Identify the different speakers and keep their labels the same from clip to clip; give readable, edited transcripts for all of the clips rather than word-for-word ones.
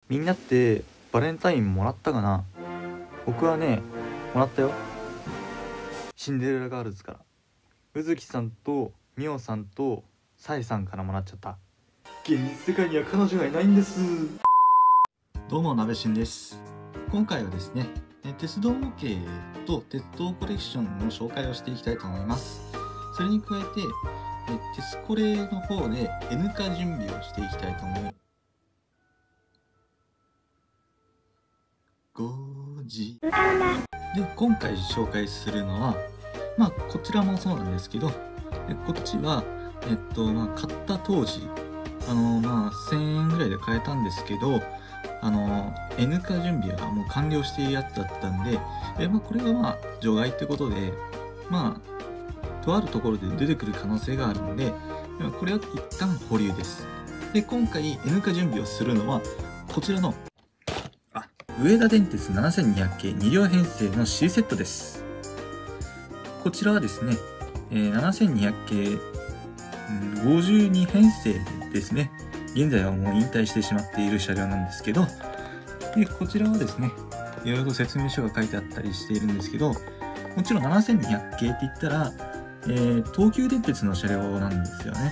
Speaker 1: みんなってバレンタインもらったかな。僕はね、もらったよ。シンデレラガールズから。宇月さんとミオさんとサイさんからもらっちゃった。現実世界には彼女がいないんです。
Speaker 2: どうも、なべしんです。今回はですね、鉄道模型と鉄道コレクションの紹介をしていきたいと思います。それに加えて、鉄コレの方で N 化準備をしていきたいと思います。5時で、今回紹介するのは、こちらもそうなんですけど、こっちは、買った当時、1000円ぐらいで買えたんですけど、N 化準備はもう完了しているやつだったんで、これが除外ってことで、とあるところで出てくる可能性があるので、これは一旦保留です。で、今回 N 化準備をするのは、こちらの、上田電鉄7200系2両編成の C セットです。こちらはですね、7200系52編成ですね。現在はもう引退してしまっている車両なんですけど、でこちらはですね、いろいろと説明書が書いてあったりしているんですけど、もちろん7200系って言ったら、東急電鉄の車両なんですよね。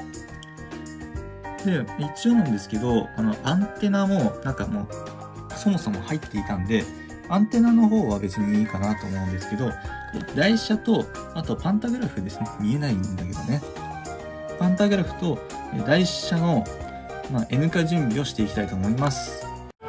Speaker 2: で、一応なんですけど、アンテナももうそもそも入っていたんで、アンテナの方は別にいいかなと思うんですけど、台車と、あとパンタグラフですね。見えないんだけどね。パンタグラフと台車の、N 化準備をしていきたいと思います。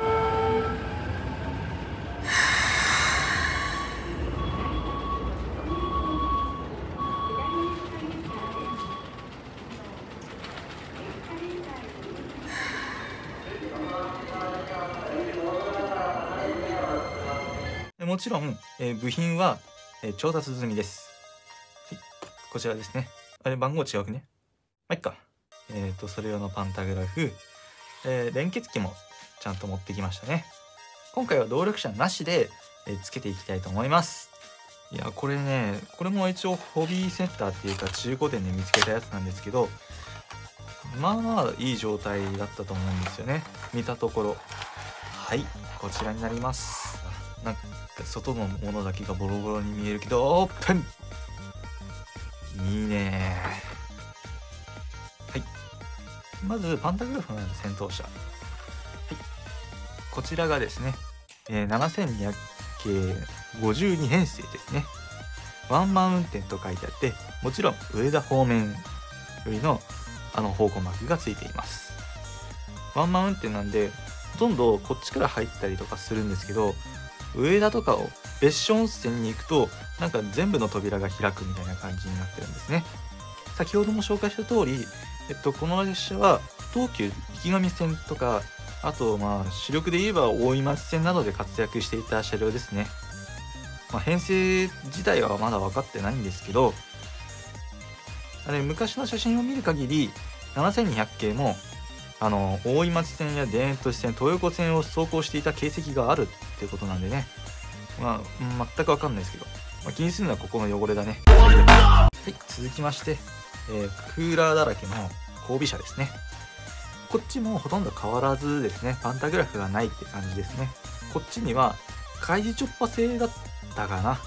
Speaker 2: もちろん、部品は、調達済みです。はい、こちらですね。あれ、番号違うね。いっか。それ用のパンタグラフ、連結器もちゃんと持ってきましたね。今回は動力車なしで、つけていきたいと思います。いや、これね、これも一応ホビーセンターっていうか中古店で見つけたやつなんですけど、いい状態だったと思うんですよね。見たところ。はい、こちらになります。なんか外のものだけがボロボロに見えるけど、オープン。いいね。はい。まずパンタグラフの先頭車。はい。こちらがですね、7200系52編成ですね。ワンマン運転と書いてあって、もちろん上田方面よりの方向幕がついています。ワンマン運転なんで、ほとんどこっちから入ったりとかするんですけど、上田とかを別所温泉に行くと全部の扉が開くみたいな感じになってるんですね。先ほども紹介した通り、この列車は東急池上線とか、あと主力で言えば大井町線などで活躍していた車両ですね。編成自体はまだ分かってないんですけど、昔の写真を見る限り7200系も大井町線や田園都市線、東横線を走行していた形跡があるってことなんでね、全く分かんないですけど、気にするのはここの汚れだね。はい、続きまして、クーラーだらけの後備車ですね。こっちもほとんど変わらずですね、パンタグラフがないって感じですね。こっちには開示直波製だったかな。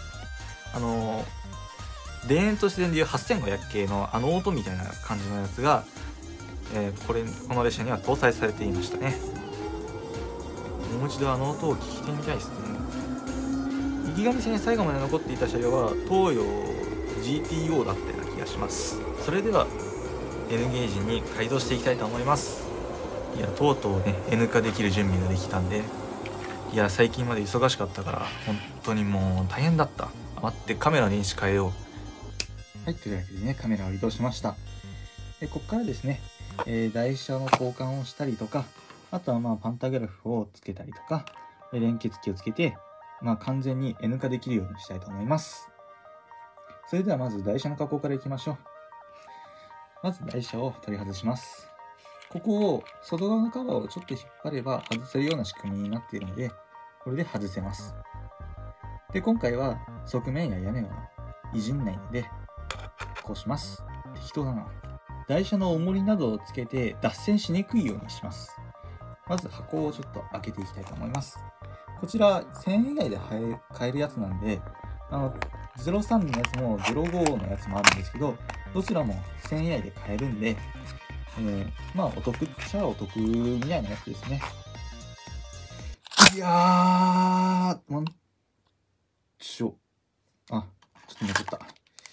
Speaker 2: 田園都市線でいう8500系の音みたいな感じのやつが、この列車には搭載されていましたね。もう一度音を聞いてみたいですね。池上線に最後まで残っていた車両は東洋 GTO だったような気がします。それでは N ゲージに改造していきたいと思います。いや、とうとうね N 化できる準備ができたんで、いや最近まで忙しかったから本当にもう大変だった。待って、カメラの位置変えよう。はい、というわけでね、カメラを移動しました。でここからですね、台車の交換をしたりとか、あとはパンタグラフをつけたりとか、連結器をつけて、完全に N 化できるようにしたいと思います。それではまず台車の加工からいきましょう。まず台車を取り外します。ここを外側のカバーをちょっと引っ張れば外せるような仕組みになっているので、これで外せます。で、今回は側面や屋根をいじんないので、こうします。適当だな。台車の重りなどをつけて脱線しにくいようにします。
Speaker 1: まず箱をちょっと開けていきたいと思います。こちら1000円以内で買えるやつなんで、03のやつも05のやつもあるんですけど、どちらも1000円以内で買えるんで、まあお得っちゃお得みたいなやつですね。いやー、あ、ちょっと残った。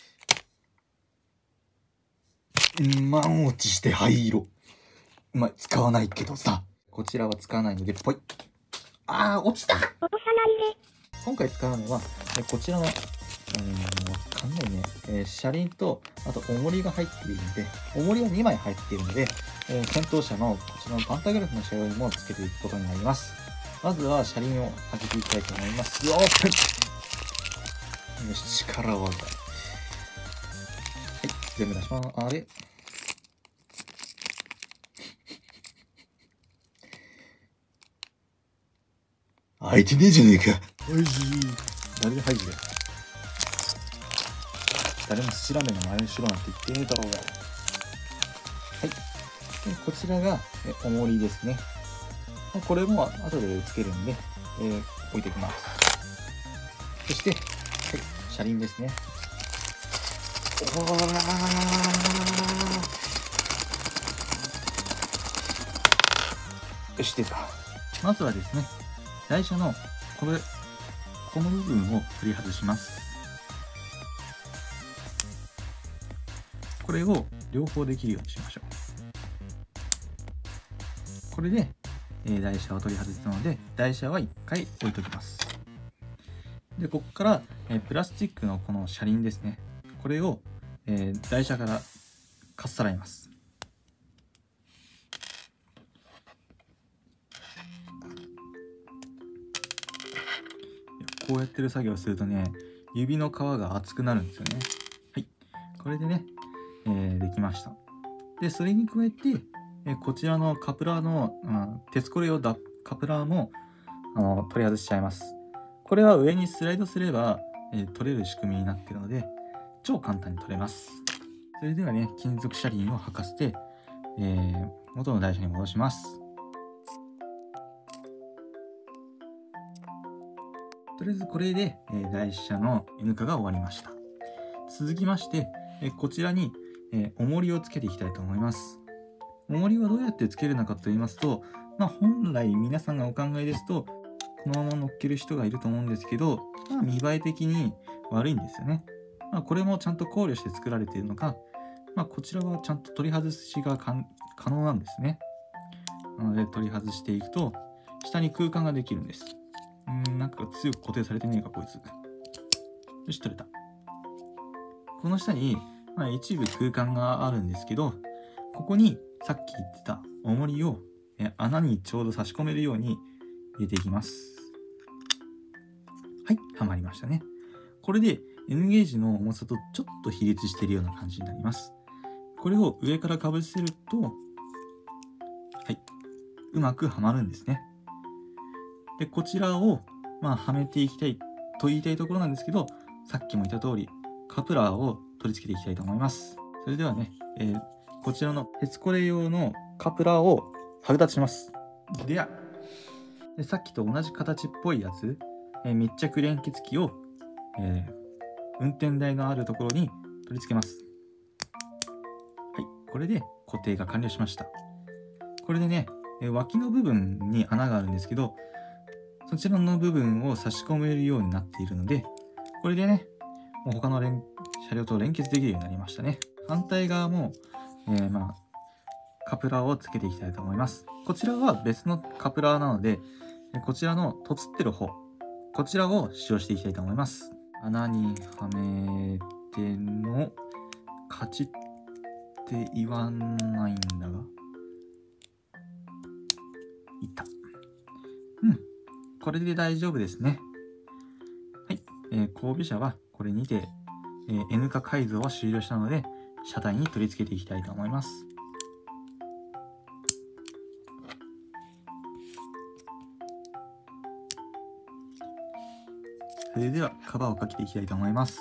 Speaker 1: 満落ちして灰色。使わないけどさ。こちらは使わないので、ぽい。落ちた。
Speaker 3: 落とさないで。
Speaker 1: 今回使うのは、こちらの、わかんないね。車輪と、あと、重りが入っているので、重りは2枚入っているので、戦闘車のこちらのパンタグラフの車両にもつけていくことになります。まずは車輪を開けていきたいと思います。オープン。よし、力技。はい、全部出します。あれ開いてねえじゃねえか。おいしい。誰が入るだよ。誰も寿司ラーメンの真似しろなんて言ってねえだろうが。はい。でこちらが重りですね。これも後でつけるんで、置いておきます。そして、はい、車輪ですね。おらー。よし、出た。まずはですね、台車のこの部分を取り外します。これを両方できるようにしましょう。これで、台車を取り外したので、台車は1回置いときます。で、ここから、プラスチックのこの車輪ですね。これを、台車からかっさらいます。こうやってる作業をするとね、指の皮が熱くなるんですよね。はい。これでね、できました。で、それに加えて、こちらのカプラーの、鉄コレ用カプラーも取り外しちゃいます。これは上にスライドすれば、取れる仕組みになっているので、超簡単に取れます。それではね、金属車輪を履かせて、元の台車に戻します。とりあえずこれで、台車の N 化が終わりました。続きまして、こちらに、重りをつけていきたいと思います。重りはどうやってつけるのかと言いますと、本来皆さんがお考えですと、このまま乗っける人がいると思うんですけど、見栄え的に悪いんですよね。これもちゃんと考慮して作られているのか、こちらはちゃんと取り外しが可能なんですね。なので取り外していくと、下に空間ができるんです。なんか強く固定されてねえか、こいつ。よし、取れた。この下に、一部空間があるんですけど、ここにさっき言ってた重りを穴にちょうど差し込めるように入れていきます。はい、はまりましたね。これで N ゲージの重さとちょっと比率しているような感じになります。これを上からかぶせると、はい、うまくはまるんですね。で、こちらを、はめていきたいと言いたいところなんですけど、さっきも言った通り、カプラーを取り付けていきたいと思います。それではね、こちらの鉄コレ用のカプラーを剥奪します。でさっきと同じ形っぽいやつ、密着連結器を、運転台のあるところに取り付けます。はい、これで固定が完了しました。これでね、脇の部分に穴があるんですけど、そちらの部分を差し込めるようになっているので、これでね、もう他の車両と連結できるようになりましたね。反対側も、カプラーをつけていきたいと思います。こちらは別のカプラーなので、こちらのとつってる方、こちらを使用していきたいと思います。穴にはめての、カチって言わないんだが、いった。これで大丈夫ですね。はい。後備車はこれにて、N 化改造は終了したので、車体に取り付けていきたいと思います。それではカバーをかけていきたいと思います。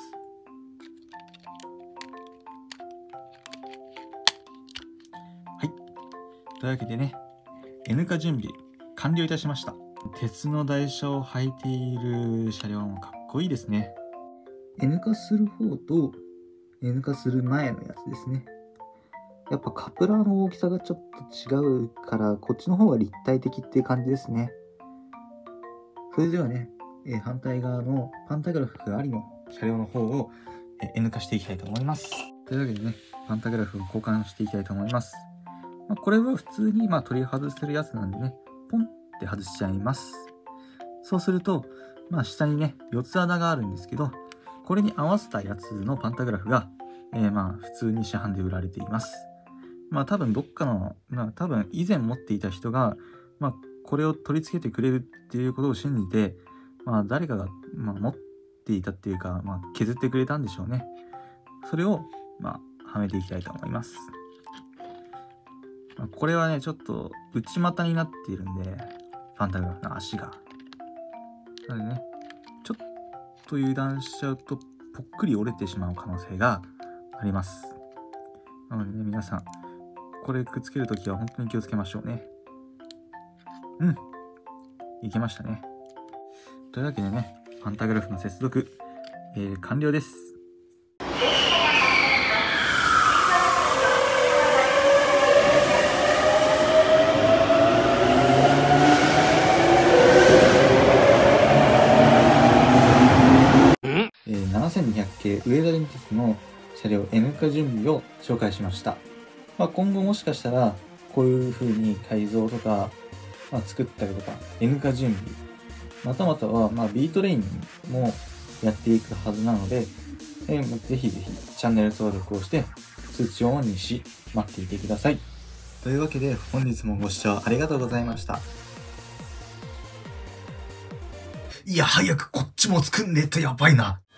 Speaker 1: はい。というわけでね、 N 化準備完了いたしました。鉄の台車を履いている車両もかっこいいですね。N 化する方と N 化する前のやつですね。やっぱカプラーの大きさがちょっと違うから、こっちの方が立体的っていう感じですね。それではね、反対側のパンタグラフがありの車両の方を N 化していきたいと思います。というわけでね、パンタグラフを交換していきたいと思います。これは普通に取り外せるやつなんでね、ポンって外しちゃいます。そうすると、下にね、4つ穴があるんですけど、これに合わせたやつのパンタグラフが、普通に市販で売られています。多分どっかの、多分以前持っていた人が、これを取り付けてくれるっていうことを信じて、誰かが、持っていたっていうか、削ってくれたんでしょうね。それを、はめていきたいと思います。これはね、ちょっと内股になっているんで、パンタグラフの足が。なのでね、ちょっと油断しちゃうと、ぽっくり折れてしまう可能性があります。なのでね、皆さん、これくっつけるときは本当に気をつけましょうね。いけましたね。というわけでね、パンタグラフの接続、完了です。7200系上田電鉄の車両 N 化準備を紹介しました。今後もしかしたらこういう風に改造とか、作ったりとか N 化準備またまたはBトレインもやっていくはずなので、ぜひぜひチャンネル登録をして通知をオンにし待っていてください。というわけで本日もご視聴ありがとうございました。
Speaker 3: いや、早くこっちも作んねえとやばいな。